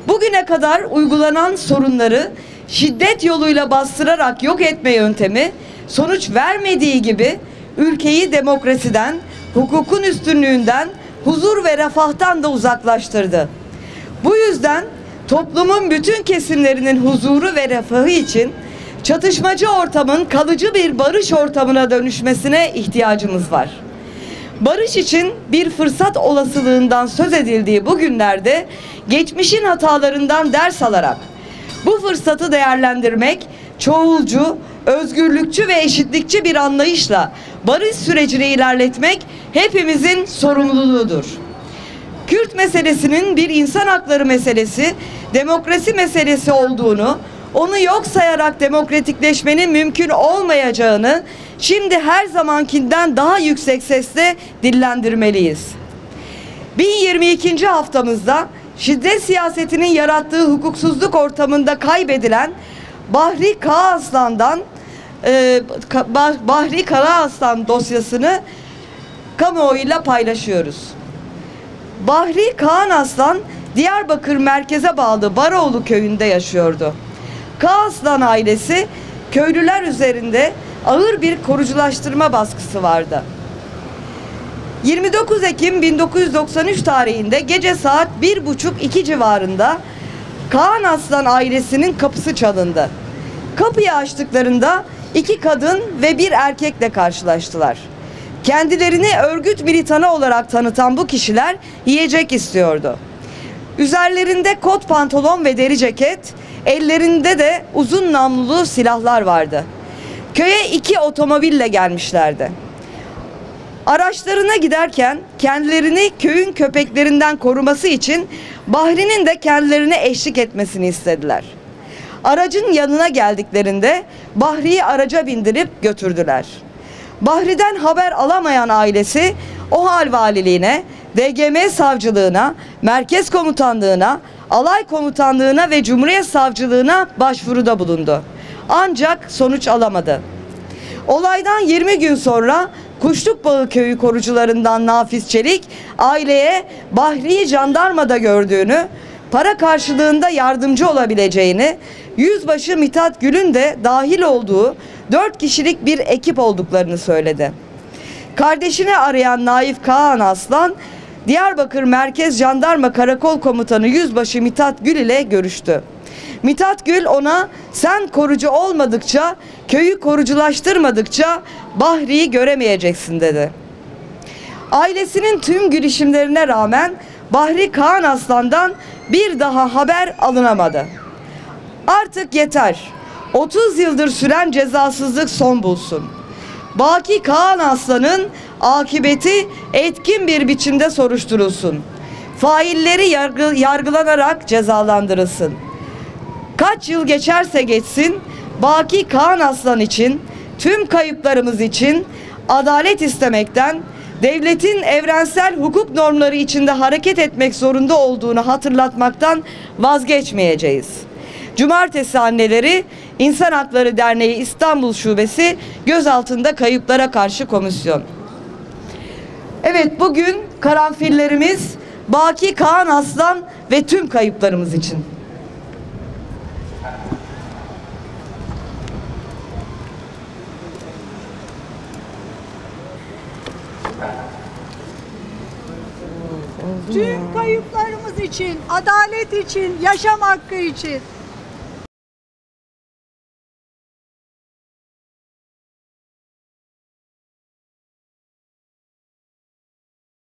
Bugüne kadar uygulanan sorunları şiddet yoluyla bastırarak yok etme yöntemi sonuç vermediği gibi ülkeyi demokrasiden, hukukun üstünlüğünden, huzur ve refahtan da uzaklaştırdı. Bu yüzden toplumun bütün kesimlerinin huzuru ve refahı için çatışmacı ortamın kalıcı bir barış ortamına dönüşmesine ihtiyacımız var. Barış için bir fırsat olasılığından söz edildiği bu günlerde geçmişin hatalarından ders alarak bu fırsatı değerlendirmek, çoğulcu, özgürlükçü ve eşitlikçi bir anlayışla barış sürecini ilerletmek hepimizin sorumluluğudur. Kürt meselesinin bir insan hakları meselesi, demokrasi meselesi olduğunu, onu yok sayarak demokratikleşmenin mümkün olmayacağını şimdi her zamankinden daha yüksek sesle dillendirmeliyiz. 1022. haftamızda şiddet siyasetinin yarattığı hukuksuzluk ortamında kaybedilen Bahri Karaaslan dosyasını kamuoyuyla paylaşıyoruz. Bahri Karaaslan Diyarbakır merkeze bağlı Baroğlu köyünde yaşıyordu. Karaaslan ailesi köylüler üzerinde ağır bir koruculaştırma baskısı vardı. 29 Ekim 1993 tarihinde gece saat 1.30-2 civarında Karaaslan ailesinin kapısı çalındı. Kapıyı açtıklarında iki kadın ve bir erkekle karşılaştılar. Kendilerini örgüt militanı olarak tanıtan bu kişiler yiyecek istiyordu. Üzerlerinde kot pantolon ve deri ceket, ellerinde de uzun namlulu silahlar vardı. Köye 2 otomobille gelmişlerdi. Araçlarına giderken kendilerini köyün köpeklerinden koruması için Bahri'nin de kendilerine eşlik etmesini istediler. Aracın yanına geldiklerinde Bahri'yi araca bindirip götürdüler. Bahri'den haber alamayan ailesi OHAL valiliğine, DGM savcılığına, merkez komutanlığına, alay komutanlığına ve Cumhuriyet savcılığına başvuruda bulundu. Ancak sonuç alamadı. Olaydan 20 gün sonra Kuşlukbağı köyü korucularından Nafiz Çelik aileye Bahri'yi jandarmada gördüğünü, para karşılığında yardımcı olabileceğini, Yüzbaşı Mithat Gül'ün de dahil olduğu 4 kişilik bir ekip olduklarını söyledi. Kardeşini arayan Naif Karaaslan, Diyarbakır Merkez Jandarma Karakol Komutanı Yüzbaşı Mithat Gül ile görüştü. Mithat Gül ona sen korucu olmadıkça, köyü koruculaştırmadıkça Bahri'yi göremeyeceksin dedi. Ailesinin tüm girişimlerine rağmen Bahri Karaaslan'dan bir daha haber alınamadı. Artık yeter. 30 yıldır süren cezasızlık son bulsun. Baki Karaaslan'ın akıbeti etkin bir biçimde soruşturulsun. Failleri yargılanarak cezalandırılsın. Kaç yıl geçerse geçsin, Baki Karaaslan için, tüm kayıplarımız için adalet istemekten, devletin evrensel hukuk normları içinde hareket etmek zorunda olduğunu hatırlatmaktan vazgeçmeyeceğiz. Cumartesi Anneleri İnsan Hakları Derneği İstanbul Şubesi Gözaltında Kayıplara Karşı Komisyon. Evet, bugün karanfillerimiz Baki Karaaslan ve tüm kayıplarımız için. Tüm kayıplarımız için, adalet için, yaşam hakkı için.